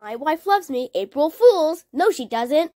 My wife loves me. April Fools. No, she doesn't.